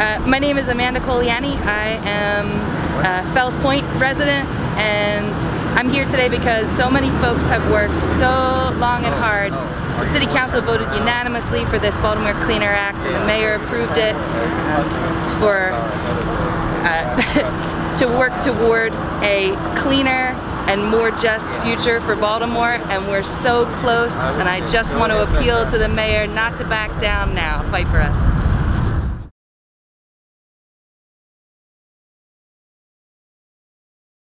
My name is Amanda Coliani. I am a Fells Point resident, and I'm here today because so many folks have worked so long and hard. The City Council voted unanimously for this Baltimore Clean Air Act, and the Mayor approved it to work toward a cleaner and more just future for Baltimore, and we're so close, and I just want to appeal to the Mayor not to back down now. Fight for us.